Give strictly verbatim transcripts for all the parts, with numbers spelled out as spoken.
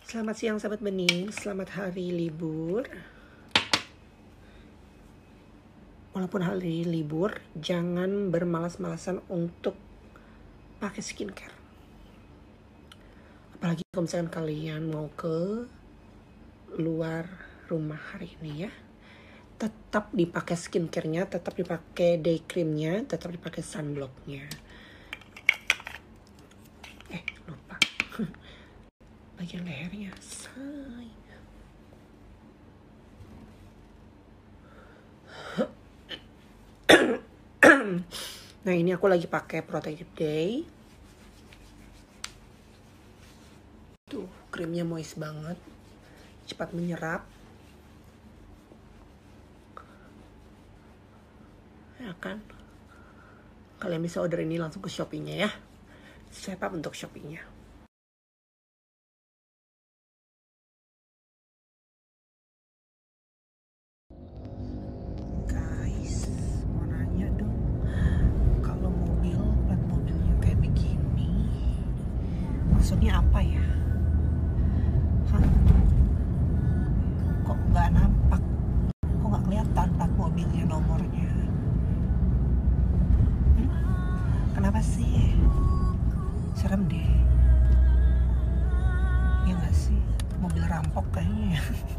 Selamat siang sahabat bening, selamat hari libur. Walaupun hari libur, jangan bermalas-malasan untuk pakai skincare. Apalagi kalau misalkan kalian mau ke luar rumah hari ini ya. Tetap dipakai skincare-nya, tetap dipakai day cream-nya, tetap dipakai sunblock-nya. Eh, lupa. Bagian lehernya, say. Nah, ini aku lagi pakai Protective Day. Tuh, krimnya moist banget. Cepat menyerap. Ya kan? Kalian bisa order ini langsung ke Shopee-nya ya. Swipe up untuk Shopee-nya. Guys, mau nanya dong. Kalau mobil, plat mobilnya kayak begini, maksudnya apa ya? Hah? Kok nggak nampak? Kok nggak kelihatan plat mobilnya, nomornya? Hmm? Kenapa sih? Serem deh. Ya nggak sih? Mobil rampok kayaknya.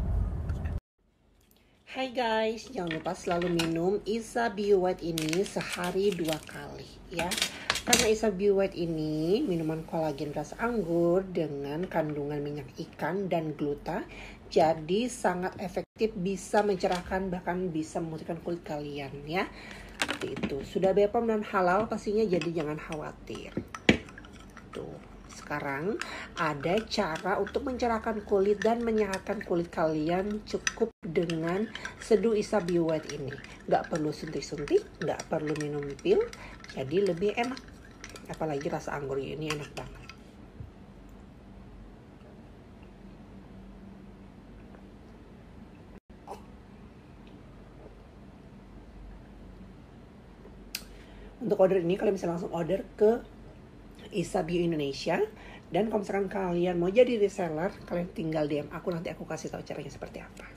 Hai guys, jangan lupa selalu minum Isa Bio White ini sehari dua kali ya. Karena Isa Bio White ini minuman kolagen rasa anggur dengan kandungan minyak ikan dan gluta, jadi sangat efektif, bisa mencerahkan, bahkan bisa memutihkan kulit kalian ya. Seperti itu. Sudah B P O M dan halal pastinya, jadi jangan khawatir. Tuh. Sekarang ada cara untuk mencerahkan kulit dan menyehatkan kulit kalian cukup dengan seduh Isa Bio White ini. Gak perlu suntik-suntik, gak perlu minum pil, jadi lebih enak. Apalagi rasa anggurnya ini enak banget. Untuk order ini kalian bisa langsung order ke Isa Bio Indonesia. Dan kalau misalkan kalian mau jadi reseller, kalian tinggal D M aku, nanti aku kasih tahu caranya seperti apa.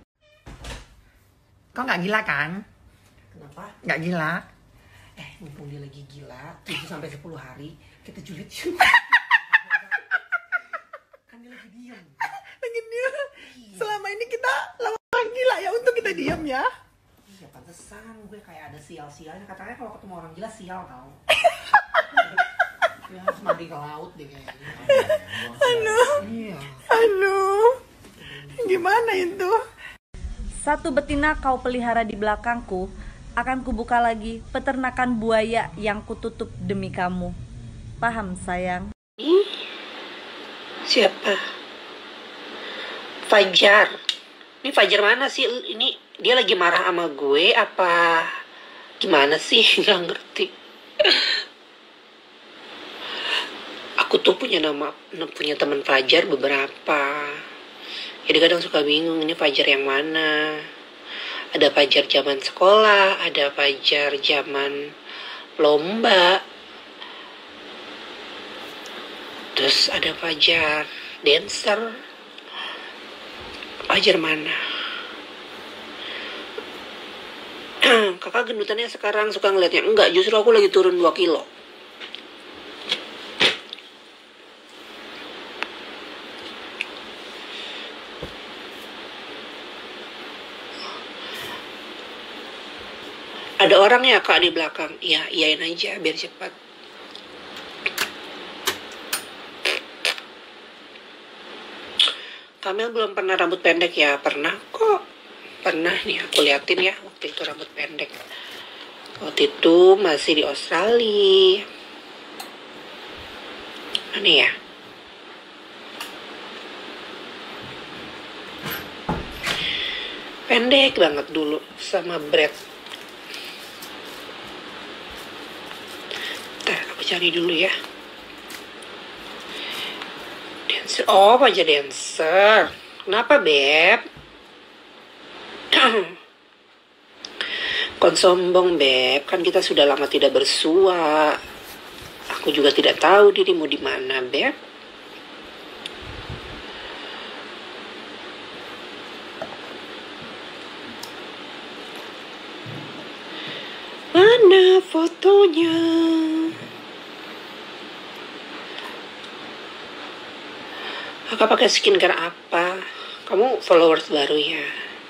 Kau nggak gila kan? Kenapa? Nggak gila. Eh, mumpung dia lagi gila, tujuh sampai sepuluh hari, kita julid yuk. Kan dia lagi diem. Lagi dia. Iya. Selama ini kita lawan orang gila ya, untuk kita diam ya. Iya, pantesan gue kayak ada sial-sialnya. Katanya kalau ketemu orang gila sial tau. Ya harus mandi ke laut deh kayaknya. Aduh, Iya. aduh. Gimana itu? Satu betina kau pelihara di belakangku, akan kubuka lagi peternakan buaya yang kututup demi kamu. Paham sayang? Ih, siapa? Fajar. Ini Fajar mana sih? Ini dia lagi marah sama gue apa gimana sih? Nggak ngerti. Aku tuh punya nama, punya teman Fajar beberapa. Jadi kadang suka bingung ini Fajar yang mana. Ada Fajar zaman sekolah, ada Fajar zaman lomba. Terus ada Fajar dancer. Fajar mana? Kakak gendutannya sekarang suka ngeliatnya. Enggak, justru aku lagi turun dua kilo. Ada orang ya kak di belakang. Iya, iyain aja biar cepat. Kamel belum pernah rambut pendek ya? Pernah kok. Pernah nih, aku liatin ya. Waktu itu rambut pendek. Waktu itu masih di Australia. Mana ya? Pendek banget dulu sama Brad. Ntar aku cari dulu ya. Dancer. Oh, Fajar dancer. Kenapa, Beb? Kon sombong, Beb. Kan kita sudah lama tidak bersua. Aku juga tidak tahu dirimu di mana, Beb. fotonya. Kakak pakai skincare apa? Kamu followers baru ya?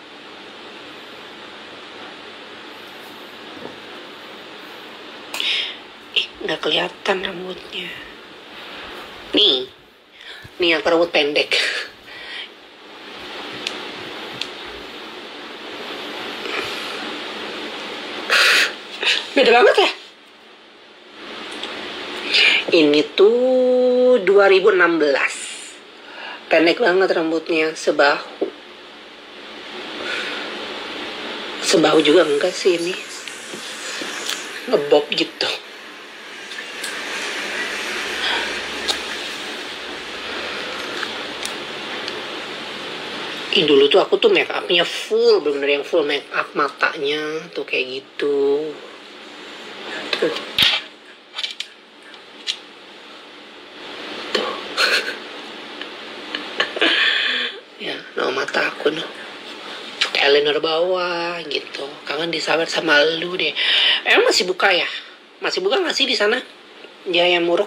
Ih, nggak kelihatan rambutnya. Nih, nih yang rambut pendek. Beda banget ya? Ini tuh dua ribu enam belas. Pendek banget rambutnya, sebahu. Sebahu juga enggak sih ini. Ngebob gitu. Ih, dulu tuh aku tuh make upnya full, bener-bener yang full make up matanya tuh kayak gitu. Tuh. Tuh. Ya, nama mata aku noh. Eyeliner bawah gitu. Kangen disabar sama lu deh. Emang masih buka ya? Masih buka nggak sih di sana? Jaya Muruk.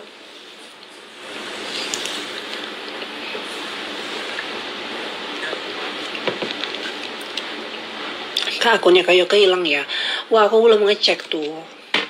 Kak, akunnya kayak kehilang ya. Wah, aku belum ngecek tuh.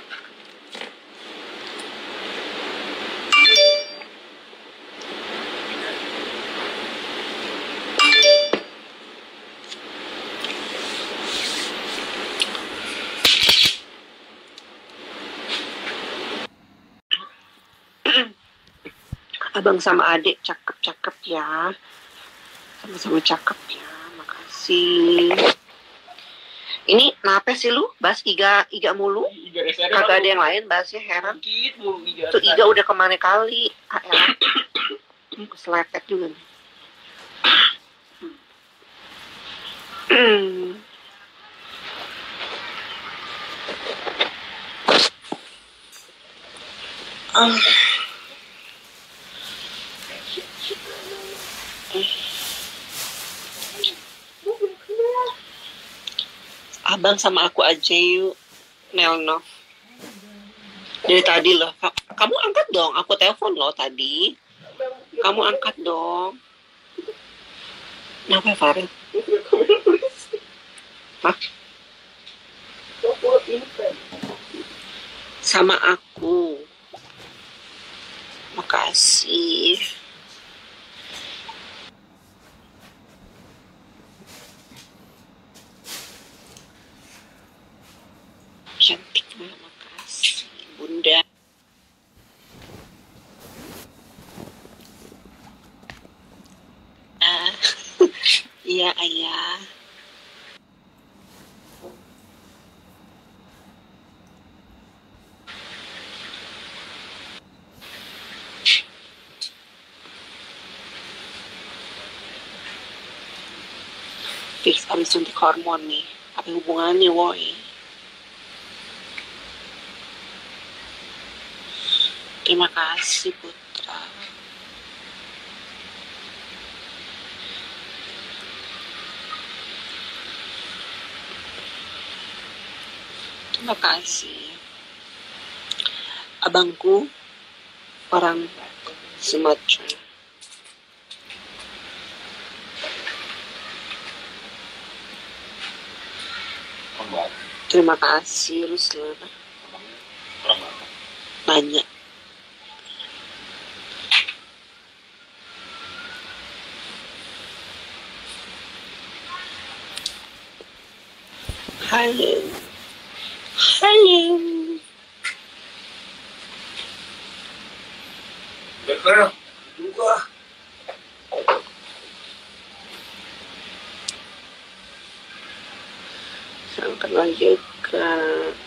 Abang sama adik cakep-cakep ya. Sama-sama cakep ya. Makasih. Ini kenapa sih lu? Bahas Iga, Iga mulu? Kagak ada yang lain bahasnya, heran. Tuh Iga udah kemana kali. Ah, elah. Keseletet juga nih. Ah. Abang sama aku aja yuk, Nelno. Dari tadi loh, kamu angkat dong, aku telepon loh tadi. Kamu angkat dong. Kenapa Farid? Hah? Sama aku. Makasih. Cantik banget, makasih Bunda. Ah, iya ayah. Fix abis suntik hormon nih. Apa hubungannya woi? Terima kasih Putra. Terima kasih. Abangku orang Sumatera. Terima kasih Ruslan. Banyak. Halo. Halo. Betul juga. Sangkat lanjutkan.